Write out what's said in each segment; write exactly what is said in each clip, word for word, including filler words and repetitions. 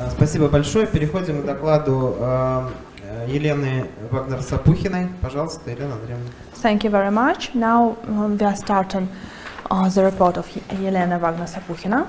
Спасибо большое. Переходим к докладу Елены Вагнер-Сапухиной. Пожалуйста, Елена Андреевна. Thank you very much. Now um, we are starting uh, the report of Елена Вагнер-Сапухина.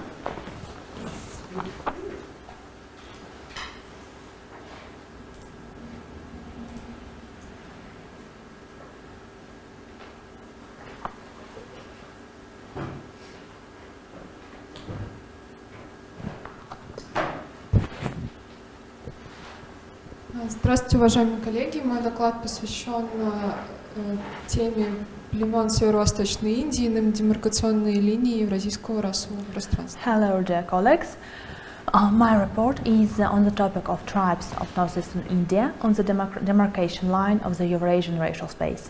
Здравствуйте, уважаемые коллеги. Мой доклад посвящен э, теме племен Северо-Восточной Индии на демаркационные линии евразийского расового пространства. Hello, dear colleagues. Uh, my report is on the topic of tribes of northeastern India on the demar- demarcation line of the Eurasian racial space.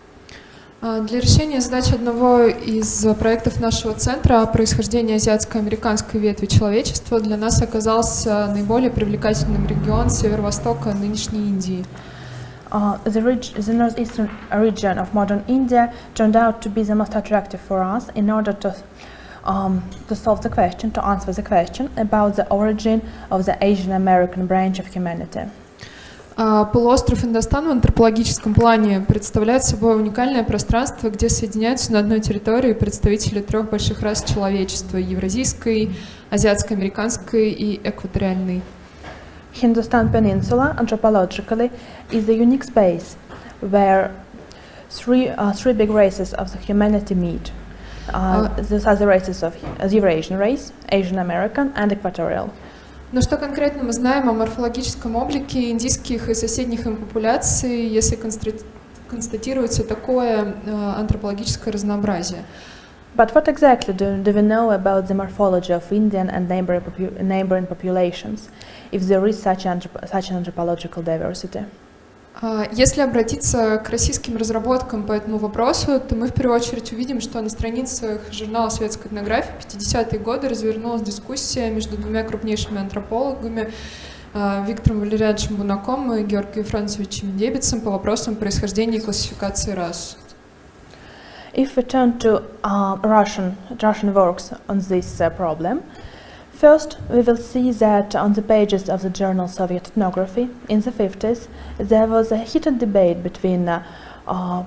Для решения задач одного из проектов нашего центра о происхождении азиатско-американской ветви человечества для нас оказался наиболее привлекательным регион северо-востока нынешней Индии. Uh, the, reg- the northeastern region of modern India turned out to be the most attractive for us in order to, um, to solve the question, to answer the question about the origin of the Asian American branch of humanity. Полуостров Индостан в антропологическом плане представляет собой уникальное пространство, где соединяются на одной территории представители трех больших рас человечества – евразийской, азиатско-американской и экваториальной. Hindustan Peninsula, anthropologically, is a unique space where three, uh, three big races of the humanity meet. Uh, uh, these are the races of the Eurasian race, Asian American and Equatorial. Но что конкретно мы знаем о морфологическом облике индийских и соседних им популяций, если констатируется такое uh, антропологическое разнообразие? But what exactly do, do we know about the morphology of Indian and neighboring, popu neighboring populations, if there is such, anthrop such an anthropological diversity? Uh, если обратиться к российским разработкам по этому вопросу, то мы в первую очередь увидим, что на страницах журнала «Светская этнография» в пятидесятые годы развернулась дискуссия между двумя крупнейшими антропологами uh, Виктором Валерьяновичем Бунаком и Георгием Францевичем Дебицем по вопросам происхождения и классификации рас. If we turn to uh, Russian, Russian works on this uh, problem, first we will see that on the pages of the journal Soviet Ethnography in the fifties there was a heated debate between uh, uh,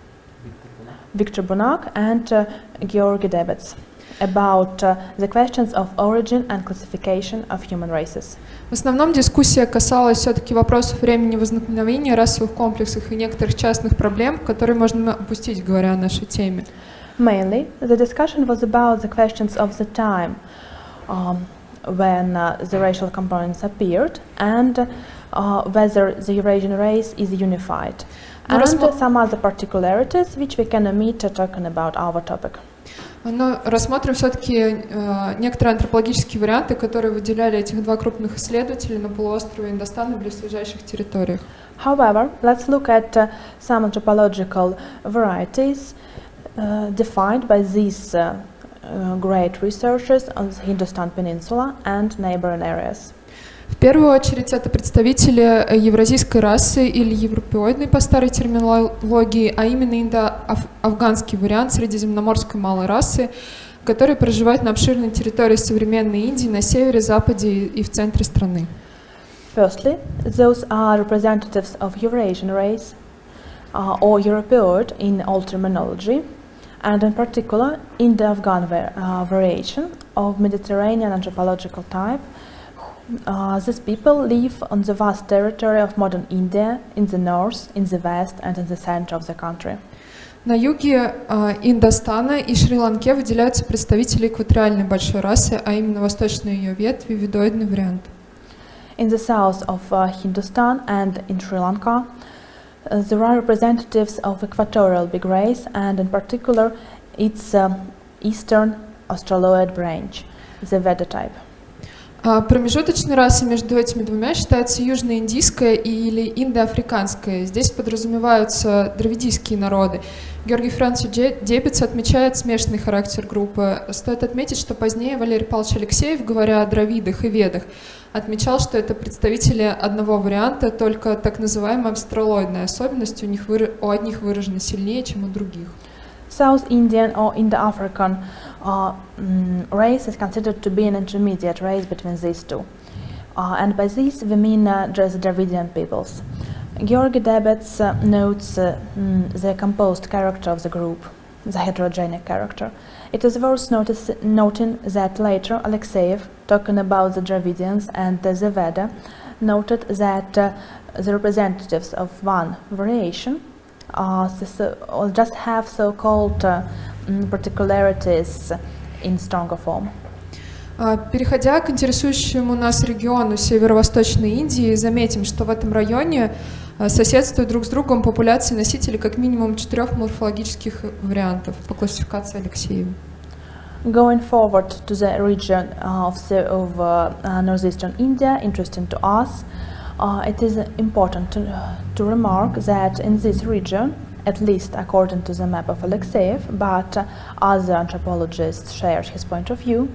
Viktor Bunak and uh, Georgy Debets about uh, the questions of origin and classification of human races. В основном дискуссия касалась все-таки вопросов времени возникновения расовых комплексов и некоторых частных проблем, которые можно опустить, говоря о нашей теме. Mainly, the discussion was about the questions of the time um, when uh, the racial components appeared and uh, whether the Eurasian race is unified, and uh, some other particularities which we can omit uh, talking about our topic. Но рассмотрим все-таки э, некоторые антропологические варианты, которые выделяли этих два крупных исследователя на полуострове Индостана в близлежащих территориях. However, let's look at uh, some anthropological varieties uh, defined by these uh, uh, great researchers on the Hindustan Peninsula and neighboring areas. В первую очередь это представители евразийской расы или европеоидной по старой терминологии, а именно индо-афганский вариант средиземноморской малой расы, которые проживают на обширной территории современной Индии на севере, западе и в центре страны. Firstly, those are representatives of Eurasian race uh, or Europeoid in old terminology, and in particular Indo-Afghan var uh, variation of Mediterranean anthropological type. Uh, these people live on the vast territory of modern India, in the north, in the west and in the center of the country. На юге uh, Индостана и Шри-Ланке выделяются представители экваториальной большой расы, а именно восточной ее ветви, видоидный вариант. In the south of uh, Hindustan and in Sri Lanka, uh, there are representatives of equatorial big race, and in particular its uh, eastern Australoid branch, the Veda type. А промежуточной расой между этими двумя считается южноиндийская или индоафриканская. Здесь подразумеваются дравидийские народы. Георгий Францевич Дебец отмечает смешанный характер группы. Стоит отметить, что позднее Валерий Павлович Алексеев, говоря о дравидах и ведах, отмечал, что это представители одного варианта, только так называемая австралоидная особенность у них выра... у одних выражена сильнее, чем у других. South Indian or Indo-African uh, mm, race is considered to be an intermediate race between these two. Uh, and by this we mean uh, the Dravidian peoples. Georgi Debets uh, notes uh, mm, the composed character of the group, the heterogenic character. It is worth notice, noting that later Alexeyev, talking about the Dravidians and uh, the Veda, noted that uh, the representatives of one variation uh, so, so, just have so-called uh, mm, particularities in stronger form. Переходя к интересующему нас региону северо-восточной Индии, заметим, что в этом районе соседствуют друг с другом популяции носителей как минимум четырех морфологических вариантов по классификации Алексеева. Going forward to the region of, the, of uh, uh, northeastern India, interesting to us, uh, it is important to, uh, to remark that in this region, at least according to the map of Alexeyev, but uh, other anthropologists share his point of view,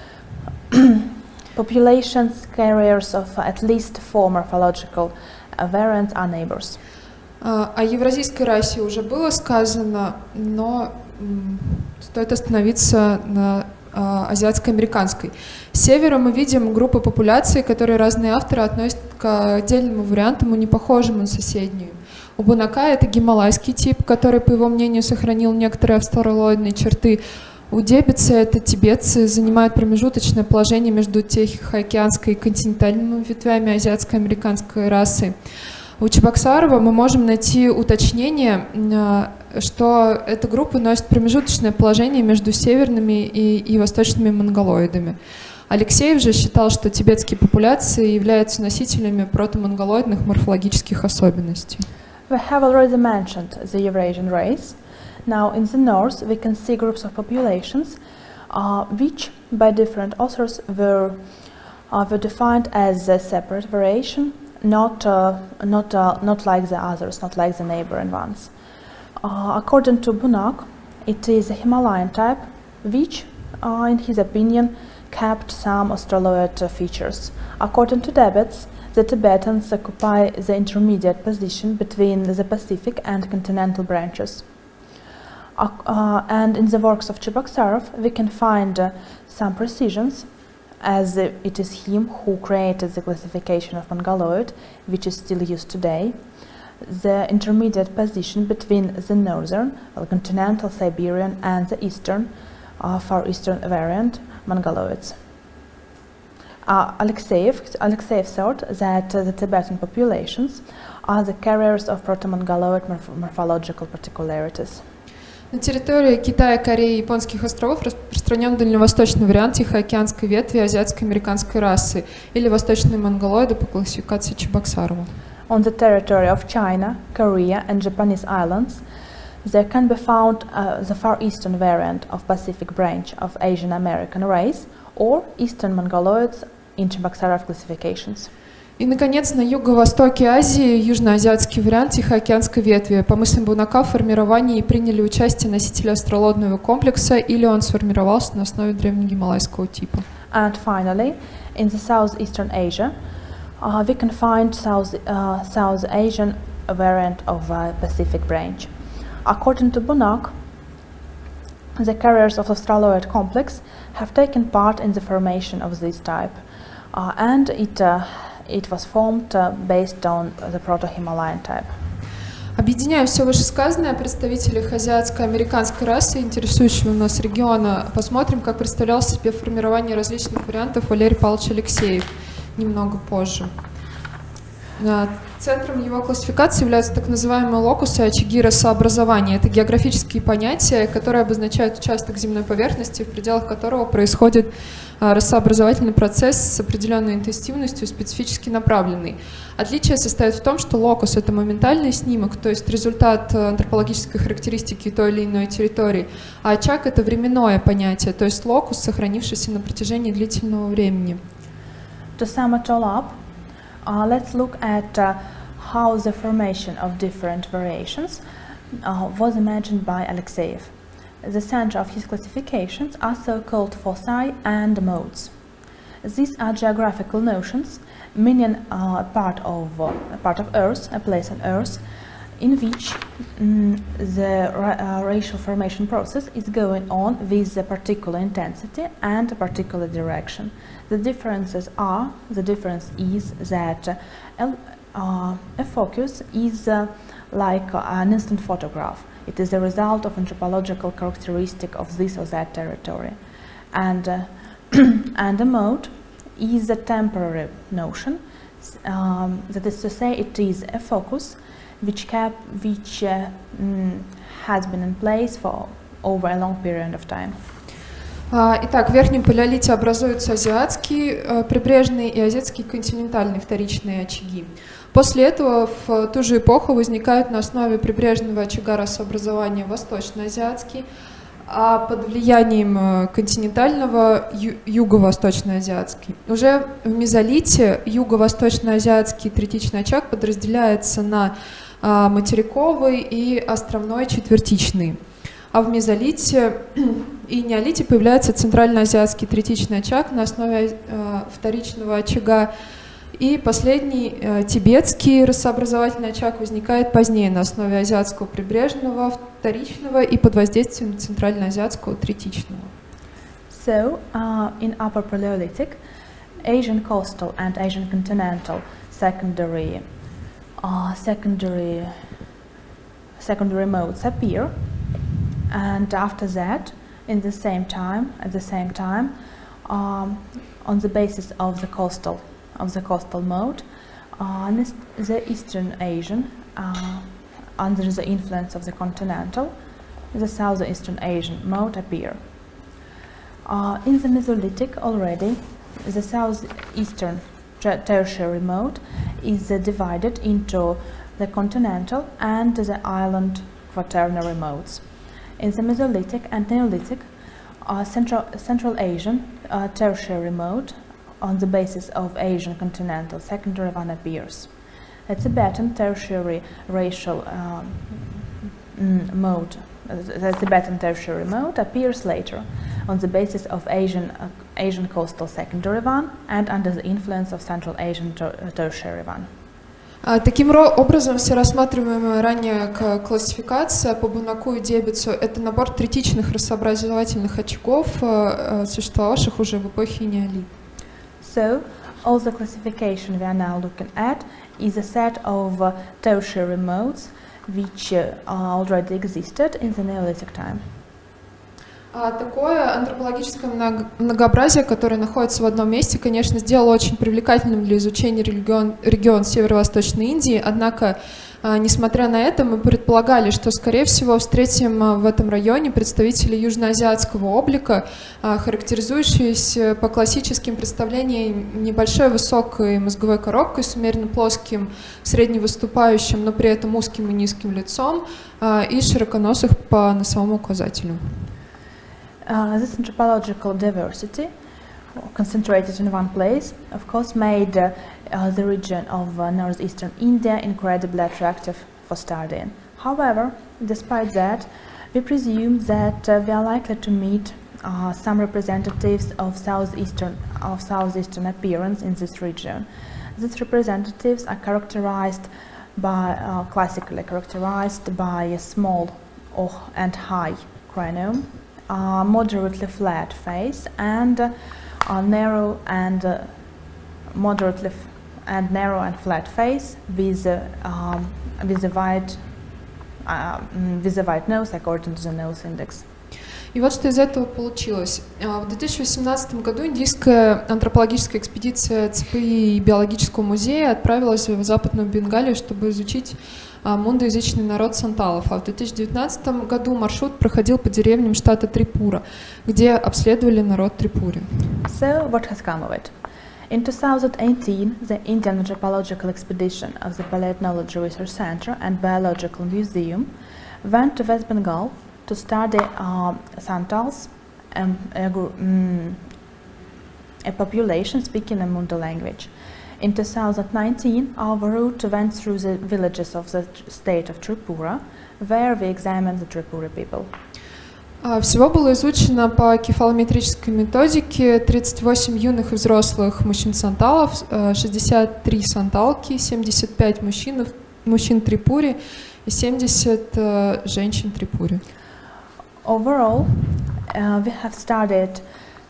populations carriers of at least four morphological uh, variants are neighbors. О евразийской расе уже было сказано, но стоит остановиться на азиатско-американской. С севера мы видим группы популяций, которые разные авторы относят к отдельному варианту, не похожему на соседнюю. У бунака это гималайский тип, который, по его мнению, сохранил некоторые австралоидные черты. У дебица это тибетцы, занимают промежуточное положение между тихоокеанской и континентальными ветвями азиатско-американской расы. У Чебоксарова мы можем найти уточнение, что эта группа носит промежуточное положение между северными и, и восточными монголоидами. Алексеев же считал, что тибетские популяции являются носителями протомонголоидных морфологических особенностей. We have already mentioned the Eurasian race. Now, in the north, we can see groups of populations uh, which, by different authors, were, uh, were defined as a separate variation, not, uh, not, uh, not like the others, not like the neighboring ones. Uh, according to Bunak, it is a Himalayan type, which, uh, in his opinion, kept some Australoid uh, features. According to Debets, the Tibetans occupy the intermediate position between the Pacific and continental branches. Uh, uh, and in the works of Cheboksarov, we can find uh, some precisions, as uh, it is him who created the classification of Mongoloid, which is still used today, the intermediate position between the northern, well, continental Siberian, and the eastern, uh, far eastern variant Mongoloids. Uh, Alexeyev, Alexeyev thought that uh, the Tibetan populations are the carriers of proto-Mongoloid morph morphological particularities. На территории Китая, Кореи и Японских островов распространен дальневосточный вариант тихоокеанской ветви азиатско-американской расы или восточные монголоиды по классификации Чебоксарова. On the territory of China, Korea and Japanese islands, there can be found uh, the far eastern variant of Pacific branch of Asian American race or Eastern Mongoloids in Cheboksarov classifications. И, наконец, на юго-востоке Азии южноазиатский вариант тихоокеанской ветви. По мыслям Бунака, в формировании приняли участие носители астролодного комплекса или он сформировался на основе древнегималайского типа. And finally, in the southeastern Asia, uh, we can find South, uh, South Asian variant of uh, Pacific branch. According to Bunak, the carriers of Australoid complex have taken part in the formation of this type, uh, and it uh, It was formed uh, based on the Proto-Himalayan type. Объединяя все вышесказанное о представителях азиатско-американской расы, интересующего нас региона, посмотрим, как представлял себе формирование различных вариантов Валерий Павлович Алексеев немного позже. Центром его классификации являются так называемые локусы, очаги расообразования. Это географические понятия, которые обозначают участок земной поверхности, в пределах которого происходит расообразовательный процесс с определенной интенсивностью, специфически направленный. Отличие состоит в том, что локус — это моментальный снимок, то есть результат антропологической характеристики той или иной территории, а очаг — это временное понятие, то есть локус, сохранившийся на протяжении длительного времени. To sum it all up, uh, let's look at uh, how the formation of different variations uh, was imagined by Alexeyev. The center of his classifications are so-called foci and modes. These are geographical notions, meaning uh, a part of uh, a part of Earth, a place on Earth, in which mm, the ra uh, racial formation process is going on with a particular intensity and a particular direction. The differences are, the difference is that uh, uh, a focus is uh, like uh, an instant photograph. It is the result of anthropological characteristic of this or that territory. And, uh, and a mode is a temporary notion, um, that is to say, it is a focus which, cap, which uh, mm, has been in place for over a long period of time. Итак, в верхнем палеолите образуются азиатские прибрежные и азиатские континентальные вторичные очаги. После этого в ту же эпоху возникают на основе прибрежного очага расообразования восточноазиатский, а под влиянием континентального ю юго-восточноазиатский. Уже в мезолите юго-восточноазиатский третичный очаг подразделяется на а, материковый и островной четвертичный. А в мезолите и неолите появляется центральноазиатский третичный очаг на основе э, вторичного очага. И последний э, тибетский рассообразовательный очаг возникает позднее на основе азиатского прибрежного вторичного и под воздействием центральноазиатского третичного. So, uh, in Upper Paleolithic, Asian coastal and Asian continental secondary, uh, secondary, secondary modes appear, and after that, in the same time, at the same time, um, on the basis of the coastal of the coastal mode, uh, the Eastern Asian, uh, under the influence of the continental, the Southeastern Asian mode appear. Uh, in the Mesolithic already, the Southeastern tertiary mode is uh, divided into the continental and the island quaternary modes. In the Mesolithic and Neolithic, uh, Central, Central Asian uh, tertiary mode on the basis of Asian continental secondary one appears. A Tibetan tertiary racial um, mm, mode, uh, the Tibetan tertiary mode appears later on the basis of Asian, uh, Asian coastal secondary one and under the influence of Central Asian ter tertiary one. Таким образом, все рассматриваемая ранее классификация по Бунаку и Дебицу — это набор третичных рассообразовательных очагов, существовавших уже в эпохе неолит. So, all the classification we are now looking at is a set of uh, tertiary modes which uh, already existed in the Neolithic time. Такое антропологическое многообразие, которое находится в одном месте, конечно, сделало очень привлекательным для изучения регион, регион Северо-Восточной Индии, однако, несмотря на это, мы предполагали, что, скорее всего, встретим в этом районе представителей южноазиатского облика, характеризующиеся по классическим представлениям небольшой высокой мозговой коробкой с умеренно плоским, средневыступающим, но при этом узким и низким лицом и широконосых по носовому указателю. Uh, this anthropological diversity, concentrated in one place, of course made uh, uh, the region of uh, northeastern India incredibly attractive for studying. However, despite that, we presume that uh, we are likely to meet uh, some representatives of southeastern, of southeastern appearance in this region. These representatives are characterized by, uh, classically characterized by a small or, and high cranium, Uh, moderately flat face and uh, uh, narrow and uh, moderately f and narrow and flat face with uh, um, with a wide uh, with a wide nose according to the nose index. И вот что из этого получилось. В две тысячи восемнадцатом году индийская антропологическая экспедиция ЦПИ биологического музея отправилась в Западную Бенгалию, чтобы изучить мундоязычный народ санталов. А в две тысячи девятнадцатом году маршрут проходил по деревням штата Трипура, где обследовали народ Трипури. So, what has come of it? In two thousand eighteen, the Indian Anthropological Expedition of the Paleontology Research Center and Biological Museum went to West Bengal to study uh, Santals, um, a, um, a population speaking a Munda language. In two thousand nineteen, our route went through the villages of the state of Tripura, where we examined the Tripura people. Всего было изучено по кефалометрической методике тридцать восемь юных и взрослых мужчин-санталов, шестьдесят три санталки, семьдесят пять мужчин, мужчин Трипури и семьдесят uh, женщин Трипури. Overall, uh, we have studied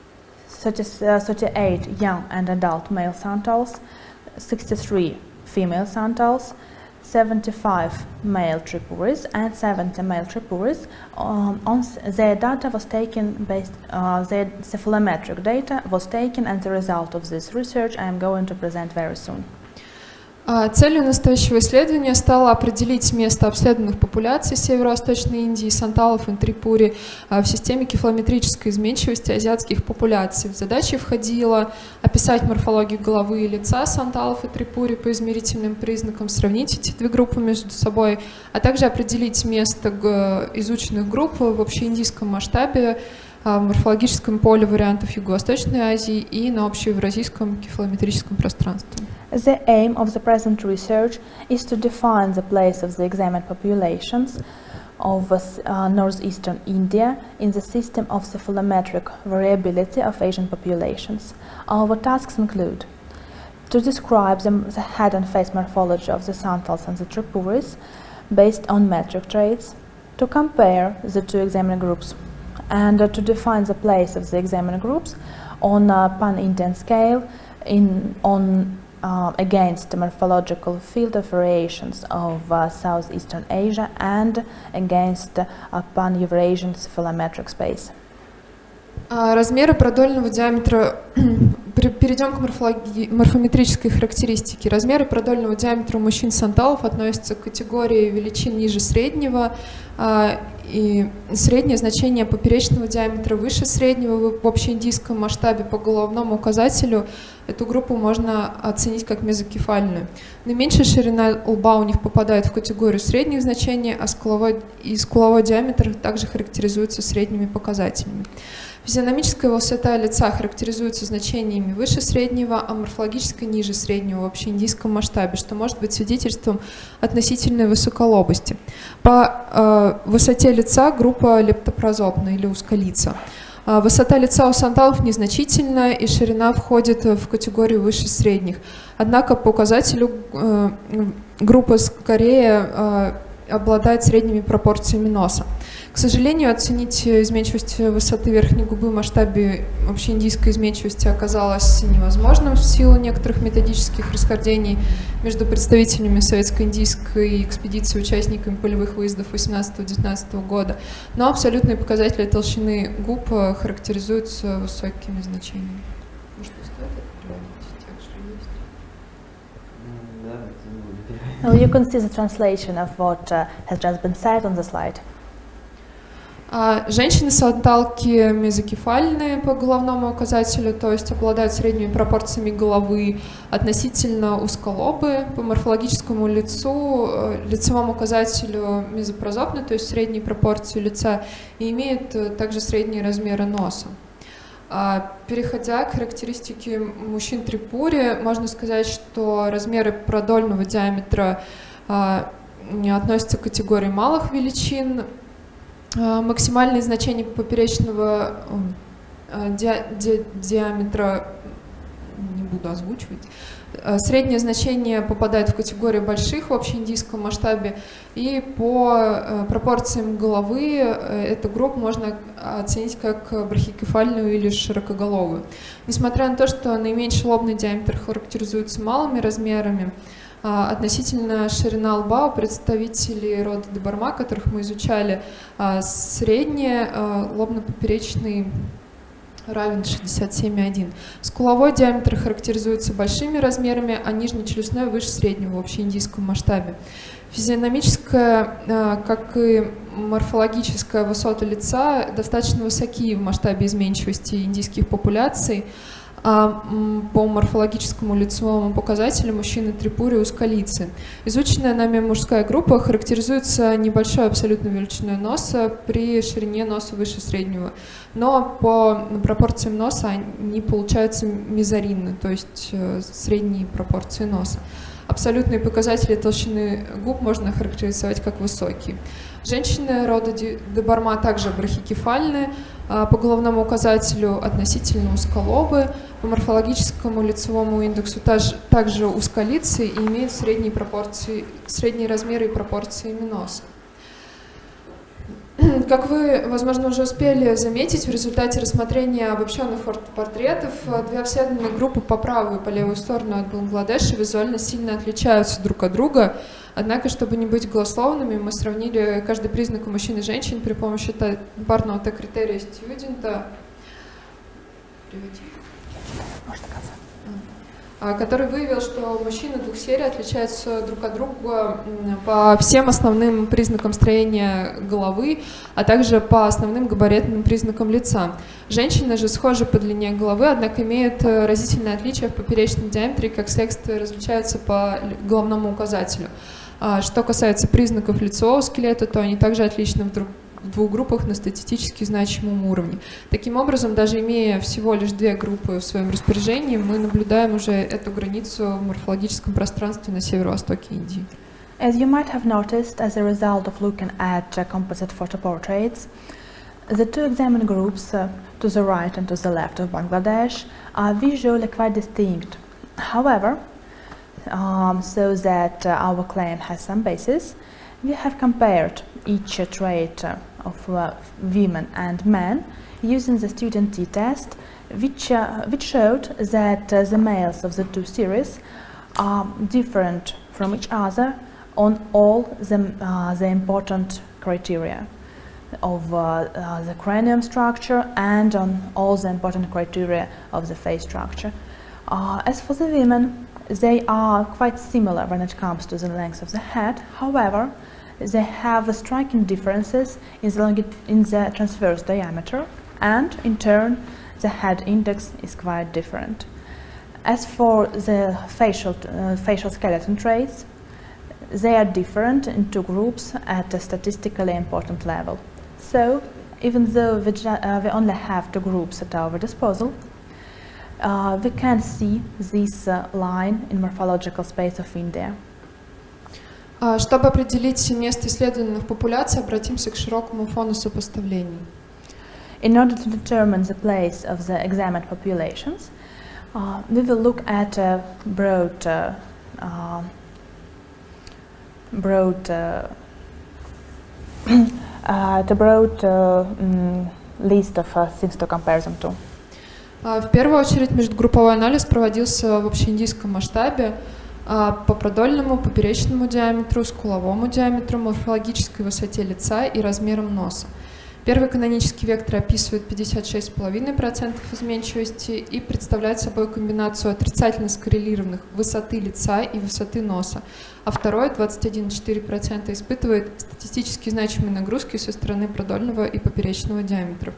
thirty-eight young and adult male Santals, sixty-three female Santals, seventy-five male Tripuris and seventy male Tripuris. Um, on their data was taken based, uh, their cephalometric data was taken, and the result of this research I am going to present very soon. Целью настоящего исследования стало определить место обследованных популяций Северо-Восточной Индии, санталов и трипури в системе кефалометрической изменчивости азиатских популяций. В задачи входило описать морфологию головы и лица санталов и трипури по измерительным признакам, сравнить эти две группы между собой, а также определить место изученных групп в общеиндийском масштабе, в морфологическом поле вариантов Юго-Восточной Азии и на общеевразийском кефалометрическом пространстве. The aim of the present research is to define the place of the examined populations of uh, northeastern India in the system of cephalometric variability of Asian populations. Our tasks include to describe the, the head and face morphology of the Santals and the Tripuris based on metric traits, to compare the two examined groups, and uh, to define the place of the examined groups on a pan-Indian scale in, on Uh, against the morphological field of variations of uh, Southeastern Asia and against uh, pan-Eurasian cephalometric space. Размеры продольного диаметра, перейдем к морфометрической характеристике. Размеры продольного диаметра у мужчин санталов относятся к категории величин ниже среднего, и среднее значение поперечного диаметра выше среднего в общеиндийском масштабе. По головному указателю эту группу можно оценить как мезокефальную. Наименьшая ширина лба у них попадает в категорию средних значений, а скуловой, и скуловой диаметр также характеризуется средними показателями. Физиономическая высота лица характеризуется значениями выше среднего, а морфологическая ниже среднего в общеиндийском масштабе, что может быть свидетельством относительной высоколобости. По э, высоте лица группа лептопрозопна или узколица. Э, высота лица у санталов незначительная, и ширина входит в категорию выше средних. Однако по указателю э, группа скорее э, обладает средними пропорциями носа. К сожалению, оценить изменчивость высоты верхней губы в масштабе общеиндийской изменчивости оказалось невозможным в силу некоторых методических расхождений между представителями советско-индийской экспедиции и участниками полевых выездов восемнадцатого-девятнадцатого года, но абсолютные показатели толщины губ характеризуются высокими значениями. Может, стоит это Well, you can see the translation of what uh, has just been said on the slide. Женщины-санталки мезокефальные по головному указателю, то есть обладают средними пропорциями головы, относительно узколобые. По морфологическому лицу, лицевому указателю мезопрозопны, то есть средние пропорции лица, и имеют также средние размеры носа. Переходя к характеристике мужчин трипури, можно сказать, что размеры продольного диаметра относятся к категории малых величин. Максимальные значения поперечного ди, ди, диаметра не буду озвучивать. Среднее значение попадает в категорию больших в общеиндийском масштабе, и по пропорциям головы эту группу можно оценить как брахикефальную или широкоголовую. Несмотря на то, что наименьший лобный диаметр характеризуется малыми размерами, относительно ширина лба у представителей рода Дебарма, которых мы изучали, средняя лобно-поперечный равен шестьдесят семь и один. Скуловой диаметр характеризуется большими размерами, а нижнечелюстной выше среднего в общеиндийском масштабе. Физиономическая, как и морфологическая высота лица достаточно высоки в масштабе изменчивости индийских популяций. А по морфологическому лицевому показателю мужчины трипури узколицы. Изученная нами мужская группа характеризуется небольшой абсолютной величиной носа при ширине носа выше среднего, но по пропорциям носа они получаются мезоринны, то есть средние пропорции носа. Абсолютные показатели толщины губ можно характеризовать как высокие. Женщины рода Дебарма также брахикефальны, по головному указателю относительно узколобы, по морфологическому лицевому индексу также узколицый и имеют средние, пропорции, средние размеры и пропорции носа. Как вы, возможно, уже успели заметить, в результате рассмотрения обобщенных портретов две обследованные группы по правую и по левую сторону от Бангладеша визуально сильно отличаются друг от друга. Однако, чтобы не быть голословными, мы сравнили каждый признак у мужчин и женщин при помощи парного Т-критерия Стьюдента, который выявил, что мужчины двух серий отличаются друг от друга по всем основным признакам строения головы, а также по основным габаритным признакам лица. Женщины же схожи по длине головы, однако имеют разительные отличия в поперечном диаметре, как следствие различаются по головному указателю. Что касается признаков лицевого скелета, то они также отличны в друг в двух группах на статистически значимом уровне. Таким образом, даже имея всего лишь две группы в своем распоряжении, мы наблюдаем уже эту границу в морфологическом пространстве на северо-востоке Индии. As you might have noticed as a result of looking at uh, composite photo portraits, the two examined groups uh, to the right and to the left of Bangladesh are visually quite distinct. However, um, so that uh, our claim has some basis, we have compared each uh, trait uh, of uh, women and men using the student t-test, which, uh, which showed that uh, the males of the two series are different from each other on all the, uh, the important criteria of uh, uh, the cranium structure and on all the important criteria of the face structure. Uh, as for the women, they are quite similar when it comes to the length of the head. However, they have striking differences in the, in the transverse diameter, and in turn the head index is quite different. As for the facial, uh, facial skeleton traits, they are different in two groups at a statistically important level. So, even though we, uh, we only have two groups at our disposal, uh, we can see this uh, line in morphological space of India. Чтобы определить место исследованных популяций, обратимся к широкому фону сопоставлений. In order to determine the place of the examined populations, uh, we will look at a broad, uh, uh, broad, uh, uh, the broad uh, um, list of uh, things to compare them to. В первую очередь межгрупповой анализ проводился в общеиндийском масштабе по продольному, поперечному диаметру, скуловому диаметру, морфологической высоте лица и размерам носа. Первый канонический вектор описывает пятьдесят шесть целых пять десятых процента изменчивости и представляет собой комбинацию отрицательно скоррелированных высоты лица и высоты носа, а второй, двадцать один целых четыре десятых процента, испытывает статистически значимые нагрузки со стороны продольного и поперечного диаметров.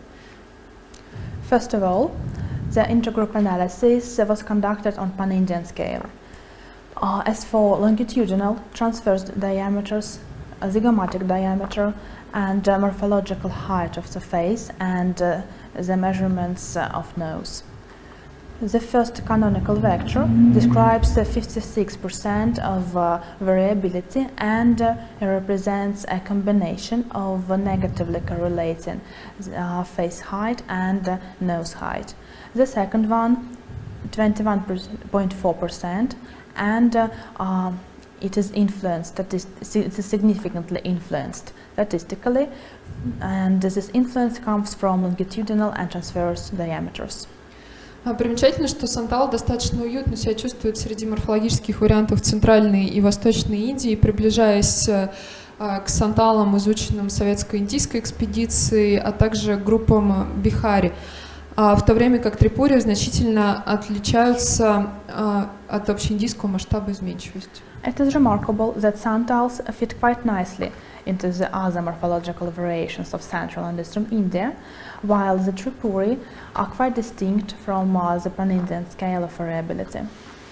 First of all, the intergroup analysis was conducted on pan-Indian scale. Uh, as for longitudinal, transverse diameters, uh, zygomatic diameter, and uh, morphological height of the face, and uh, the measurements uh, of nose. The first canonical vector describes uh, fifty-six percent of uh, variability and uh, represents a combination of uh, negatively correlating uh, face height and uh, nose height. The second one, twenty-one point four percent, and uh, uh, it is influenced, it is significantly influenced statistically, and this influence comes from longitudinal and transverse diameters. Примечательно, что Сантал достаточно уютно себя чувствует среди морфологических вариантов Центральной и Восточной Индии, приближаясь к Санталам, изученным советско-индийской экспедицией, а также группам Бихари, в то время как Трипури значительно отличаются от общеиндийского масштаба изменчивости. It is remarkable that Santals fit quite nicely into the other morphological variations of Central and Eastern India, while the Tripuri are quite distinct from uh, the pan-Indian scale of variability.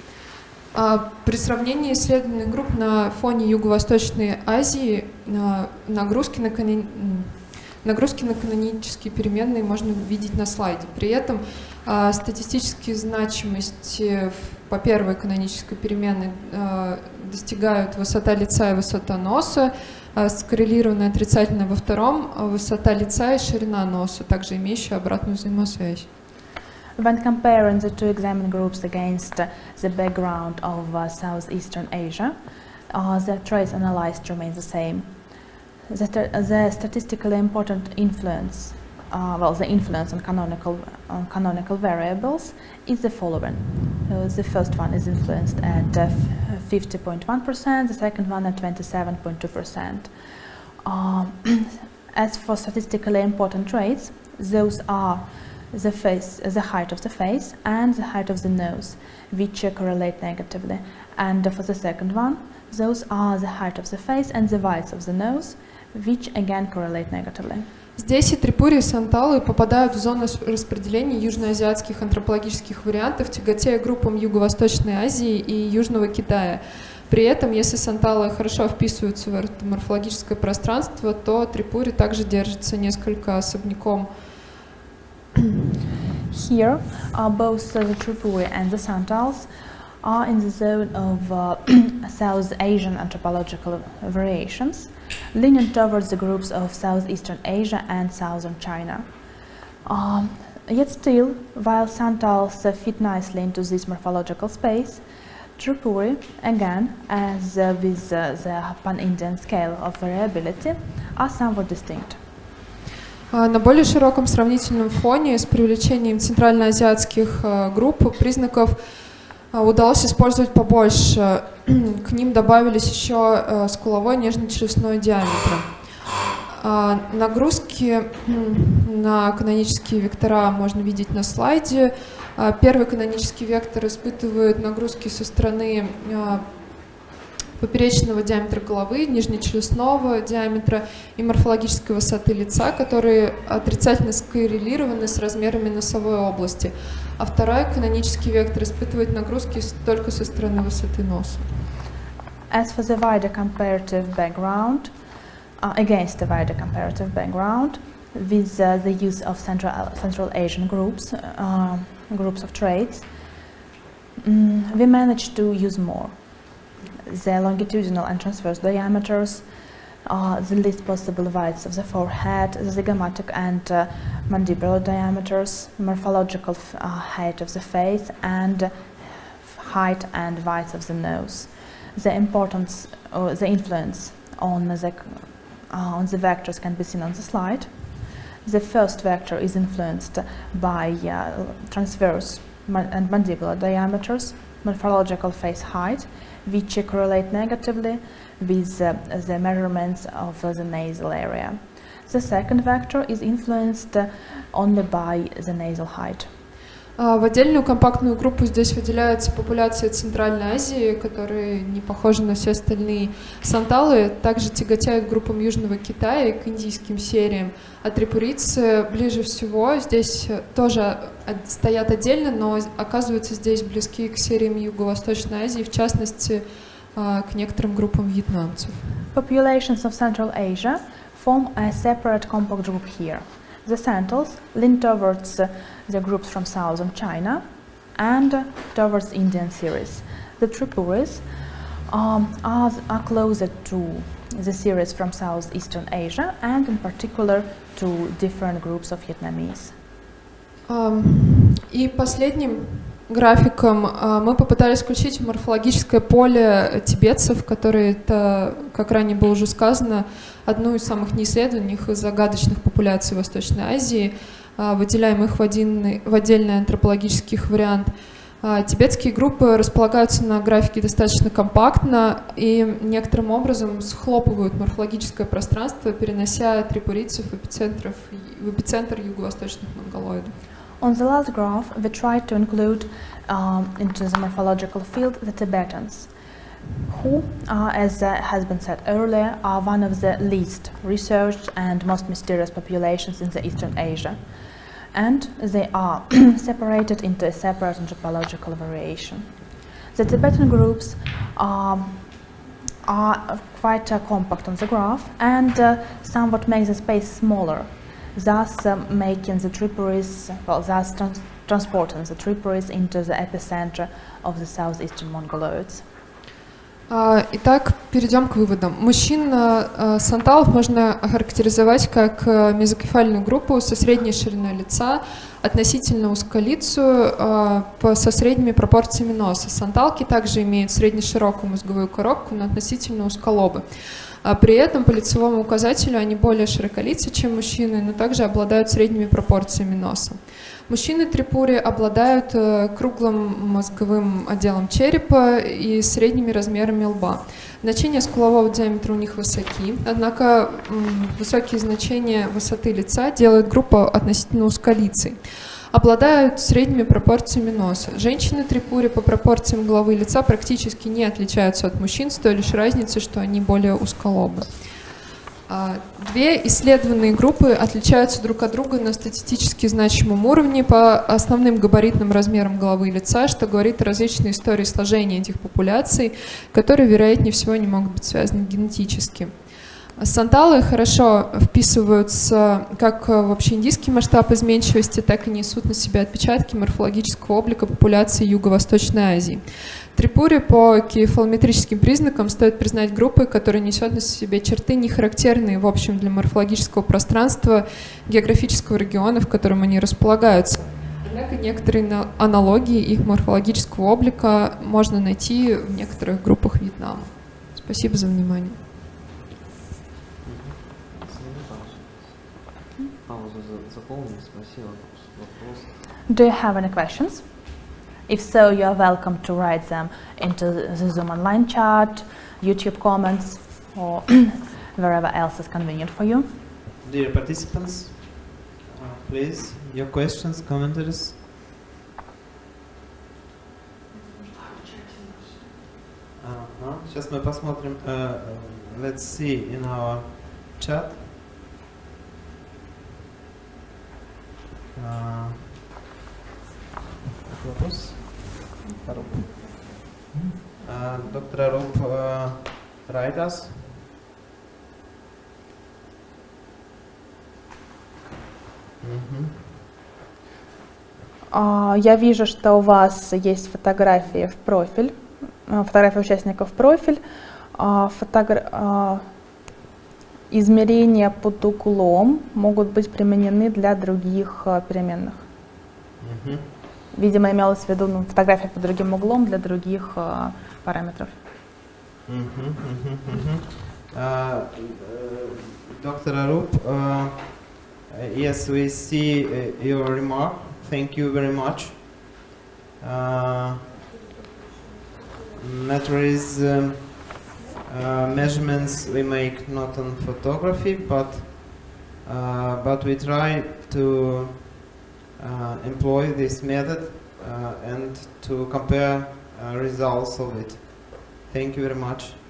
При сравнении исследованных групп на фоне Юго-Восточной Азии нагрузки на, канон... нагрузки на канонические переменные можно видеть на слайде. При этом статистические значимости по первой канонической переменной достигают высота лица и высота носа, скоррелированная отрицательно во втором, высота лица и ширина носа, также имеющая обратную взаимосвязь. When comparing the two examined groups against uh, the background of uh, Southeastern Asia, uh, the traits analyzed remain the same. The, st the statistically important influence, uh, well, the influence on canonical, on canonical variables is the following. Uh, the first one is influenced at fifty point one percent, the second one at twenty-seven point two percent. Um, as for statistically important traits, those are the face, the height of the face and the height of the nose, which uh, correlate negatively. And uh, for the second one, those are the height of the face and the width of the nose, which again correlate negatively. Здесь и Трипури, и Санталы попадают в зону распределения южноазиатских антропологических вариантов, тяготея группам Юго-Восточной Азии и Южного Китая. При этом, если Санталы хорошо вписываются в это морфологическое пространство, то Трипури также держится несколько особняком. Here, uh, both uh, the Tripuri and the Santals are in the zone of uh, South Asian anthropological variations, leaning towards the groups of Southeastern Asia and Southern China. Um, yet still, while Santals uh, fit nicely into this morphological space, Tripuri, again, as uh, with uh, the pan-Indian scale of variability, are somewhat distinct. На более широком сравнительном фоне с привлечением центральноазиатских групп признаков удалось использовать побольше. К ним добавились еще скуловой нежно-челюстной диаметр. Нагрузки на канонические вектора можно видеть на слайде. Первый канонический вектор испытывает нагрузки со стороны поперечного диаметра головы, нижнечелюстного диаметра и морфологической высоты лица, которые отрицательно скоррелированы с размерами носовой области. А второй канонический вектор испытывает нагрузки только со стороны высоты носа. As for the wider comparative background, uh, against the wider comparative background, with uh, the use of Central, Central Asian groups, uh, groups of traits, um, we managed to use more. The longitudinal and transverse diameters, uh, the least possible widths of the forehead, the zygomatic and uh, mandibular diameters, morphological uh, height of the face, and uh, height and width of the nose. The importance, or the influence on the, uh, on the vectors can be seen on the slide. The first vector is influenced by uh, transverse and mandibular diameters, morphological face height, which correlate negatively with uh, the measurements of uh, the nasal area. The second vector is influenced uh, only by the nasal height. В отдельную компактную группу здесь выделяется популяция Центральной Азии, которые не похожи на все остальные. Санталы также тяготеют к группам Южного Китая и к индийским сериям. А трипурийцы ближе всего здесь тоже стоят отдельно, но оказываются здесь близки к сериям Юго-Восточной Азии, в частности, к некоторым группам вьетнамцев. Populations of Central Asia form a separate compact group here. The Santals lean towards uh, the groups from southern China and uh, towards Indian series. The Tripuris um, are, are closer to the series from Southeastern Asia and in particular to different groups of Vietnamese. Um, и последним графиком uh, мы попытались включить в морфологическое поле тибетцев, которые, это, как ранее было уже сказано, одну из самых неисследованных и загадочных популяций Восточной Азии, uh, выделяем их в, один, в отдельный антропологический вариант. Uh, тибетские группы располагаются на графике достаточно компактно и некоторым образом схлопывают морфологическое пространство, перенося трипурийцев в, в эпицентр юго-восточных монголоидов. On the last graph, we tried to include um, into the morphological field the Tibetans, who, uh, as uh, has been said earlier, are one of the least researched and most mysterious populations in the Eastern Asia. And they are separated into a separate anthropological variation. The Tibetan groups um, are quite uh, compact on the graph and uh, somewhat make the space smaller, thus uh, making the Tripuris, well, thus trans transporting the Tripuris into the epicenter of the southeastern Mongoloids. А, Итак, перейдем к выводам. Мужчин а, санталов можно охарактеризовать как а, мезокефальную группу со средней шириной лица, относительно узколицую, а, по, со средними пропорциями носа. Санталки также имеют среднеширокую мозговую коробку, но относительно узколобы. А при этом по лицевому указателю они более широколицы, чем мужчины, но также обладают средними пропорциями носа. Мужчины трипури обладают э, круглым мозговым отделом черепа и средними размерами лба. Значения скулового диаметра у них высоки, однако м, высокие значения высоты лица делают группу относительно узколицей. Обладают средними пропорциями носа. Женщины трипури по пропорциям головы и лица практически не отличаются от мужчин, с той лишь разницей, что они более узколобы. Две исследованные группы отличаются друг от друга на статистически значимом уровне по основным габаритным размерам головы и лица, что говорит о различной истории сложения этих популяций, которые, вероятнее всего, не могут быть связаны генетически. Санталы хорошо вписываются как в общеиндийский масштаб изменчивости, так и несут на себе отпечатки морфологического облика популяции Юго-Восточной Азии. Трипури по кефалометрическим признакам стоит признать группой, которая несет на себе черты, не характерные в общем для морфологического пространства географического региона, в котором они располагаются. Однако некоторые аналогии их морфологического облика можно найти в некоторых группах Вьетнама. Спасибо за внимание. Do you have any questions? If so, you are welcome to write them into the Zoom online chat, YouTube comments, or wherever else is convenient for you. Dear participants, uh, please, your questions, commentaries. Uh-huh. Сейчас мы посмотрим. Uh, let's see in our chat. Uh, вопрос? Uh, Doctor Arup, uh, write us. Mm-hmm. Uh, я вижу, что у вас есть фотографии в профиль, фотографии участников в профиль, uh, фотогра- uh, измерения под углом могут быть применены для других uh, переменных. Mm-hmm. Видимо, имелось в виду ну, фотография под другим углом для других uh, параметров. Mm-hmm, mm-hmm, mm-hmm. Uh, uh, Doctor Arup, uh, yes, we see uh, your remark. Thank you very much. Uh, matter is um, uh, measurements we make not on photography, but uh, but we try to uh, employ this method uh, and to compare uh, results of it. Thank you very much.